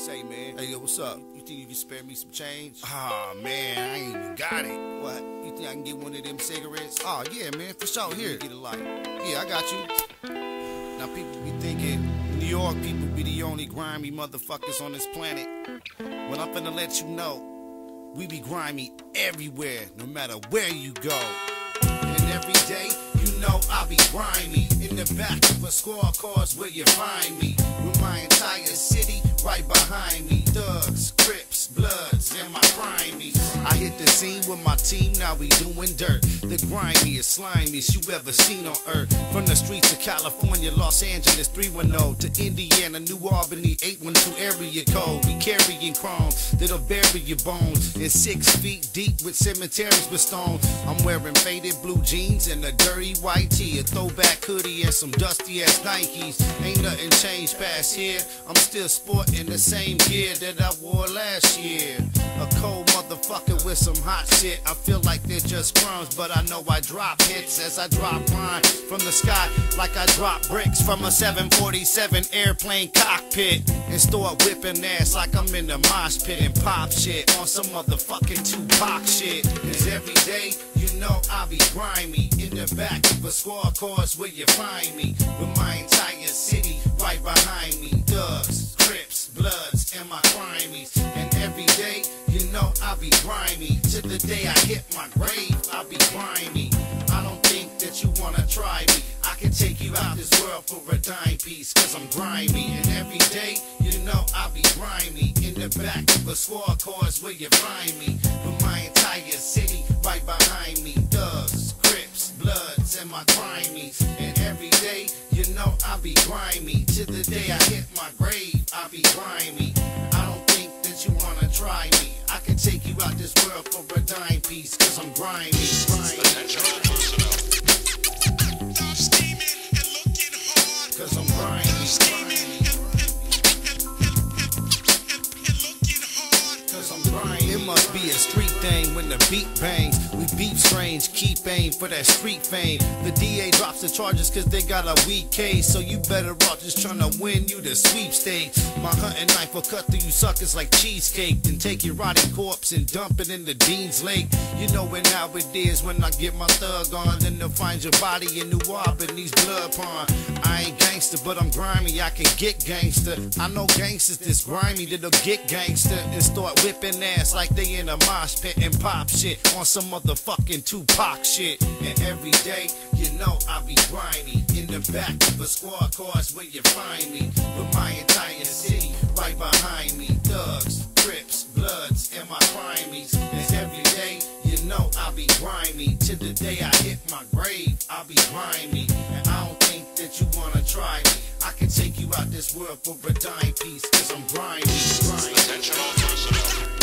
Say, man. Hey, yo, what's up? You think you can spare me some change? Ah, man, I ain't even got it. What? You think I can get one of them cigarettes? Oh, yeah, man, for sure. Here. Get a light. Yeah, I got you. Now, people be thinking New York people be the only grimy motherfuckers on this planet. Well, I'm finna let you know, we be grimy everywhere, no matter where you go. And every day, you know I be grimy. In the back of a squad cars where you find me. With my entire city right behind me. Thugs, Crips, Bloods, and my crimies. I hit the scene with my team, now we doing dirt. The grimiest, slimiest you ever seen on earth. From the streets of California, Los Angeles 310 to Indiana, New Albany 812 area code. We carrying chrome that'll bury your bones. And 6 feet deep with cemeteries with stone. I'm wearing faded blue jeans and a dirty white tee, a throwback hoodie and some dusty ass Nikes. Ain't nothing changed past here. I'm still sporting the same gear that I wore last year. A cold motherfucker with some hot shit. I feel like they're just crumbs, but I know I drop hits as I drop rhyme from the sky like I drop bricks from a 747 airplane cockpit. And start whipping ass like I'm in the mosh pit and pop shit on some motherfucking Tupac shit. Cause every day, you know I be grimy. In the back of a squad cars where you find me. With my entire city right behind me. Thugs, Crips, Bloods, and my crimies. And every day, you know I be grimy. To the day I hit my grave, I be grimy. I don't think that you wanna try me. I can take you out this world for a dime piece, cause I'm grimy. And every day, you know I be grimy. In the back of a squad cars where you find me. With my entire city right behind me. Thugs, Crips, Bloods, and my crimies. And every day, you know I be grimy. To the day I hit my grave, I be grimy. I don't think that you wanna try me. I can take you out this world for a dime piece, cause I'm grimy. Cause I'm grimy. It must be a street thing when the beat bangs. We beat strange, keep aim for that street fame. The DA drops the charges cause they got a weak case. So you better off just trying to win you the sweepstakes. My hunting knife will cut through you suckers like cheesecake. Then take your rotting corpse and dump it in the Dean's Lake. You know when how it is when I get my thug on. Then they'll find your body in New Albany's blood pond. I ain't gangster but I'm grimy, I can get gangster. I know gangsters this grimy that'll get gangster and start whipping ass like they in a mosh pit and pop shit on some motherfucking Tupac shit. And every day, you know I be grimy. In the back of a squad cars where you find me. With my entire city right behind me. Thugs, Crips, Bloods, and my crimies. And every day, you know I be grimy. To the day I hit my grave, I be grimy. And I don't think that you wanna try me. I can take you out this world for a dime piece, cause I'm grimy. Attention all personnel.